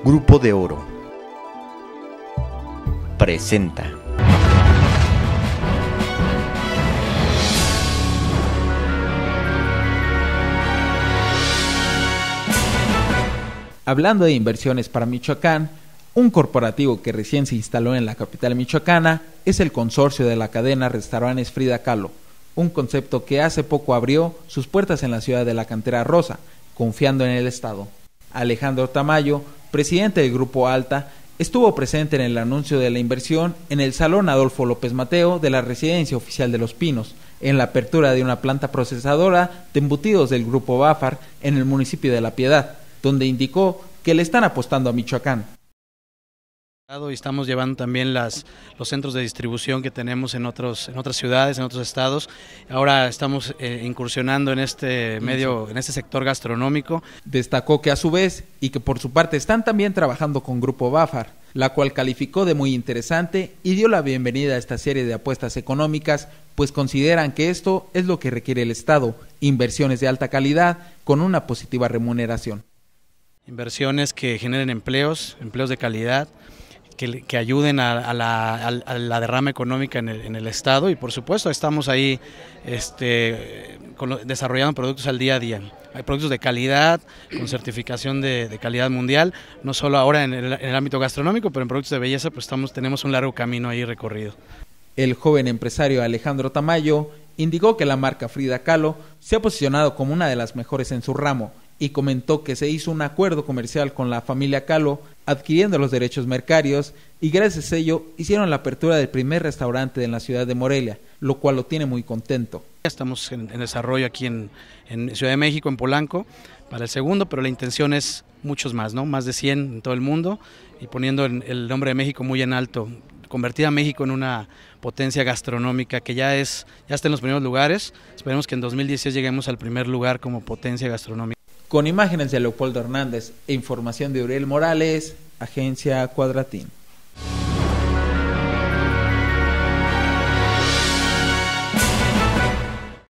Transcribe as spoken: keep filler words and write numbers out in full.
Grupo de Oro presenta. Hablando de inversiones para Michoacán, un corporativo que recién se instaló en la capital michoacana es el consorcio de la cadena Restaurantes Frida Kahlo, un concepto que hace poco abrió sus puertas en la ciudad de la Cantera Rosa, confiando en el Estado. Alejandro Tamayo, presidente del Grupo Alta, estuvo presente en el anuncio de la inversión en el Salón Adolfo López Mateo de la Residencia Oficial de Los Pinos, en la apertura de una planta procesadora de embutidos del Grupo Bafar en el municipio de La Piedad, donde indicó que le están apostando a Michoacán. Y estamos llevando también las, los centros de distribución que tenemos en, otros, en otras ciudades, en otros estados. Ahora estamos eh, incursionando en este medio, en este sector gastronómico. Destacó que a su vez, y que por su parte están también trabajando con Grupo Bafar, la cual calificó de muy interesante y dio la bienvenida a esta serie de apuestas económicas, pues consideran que esto es lo que requiere el Estado, inversiones de alta calidad con una positiva remuneración. Inversiones que generen empleos, empleos de calidad, Que, que ayuden a, a, la, a la derrama económica en el, en el Estado, y por supuesto estamos ahí este, con lo, desarrollando productos al día a día. Hay productos de calidad, con certificación de, de calidad mundial, no solo ahora en el, en el ámbito gastronómico, pero en productos de belleza pues estamos, tenemos un largo camino ahí recorrido. El joven empresario Alejandro Tamayo indicó que la marca Frida Kahlo se ha posicionado como una de las mejores en su ramo, y comentó que se hizo un acuerdo comercial con la familia Kahlo, adquiriendo los derechos mercarios, y gracias a ello hicieron la apertura del primer restaurante en la ciudad de Morelia, lo cual lo tiene muy contento. Estamos en, en desarrollo aquí en, en Ciudad de México, en Polanco, para el segundo, pero la intención es muchos más, ¿no? Más de cien en todo el mundo, y poniendo el nombre de México muy en alto, convertir a México en una potencia gastronómica que ya es ya está en los primeros lugares. Esperemos que en dos mil dieciséis lleguemos al primer lugar como potencia gastronómica. Con imágenes de Leopoldo Hernández e información de Uriel Morales, Agencia Cuadratín.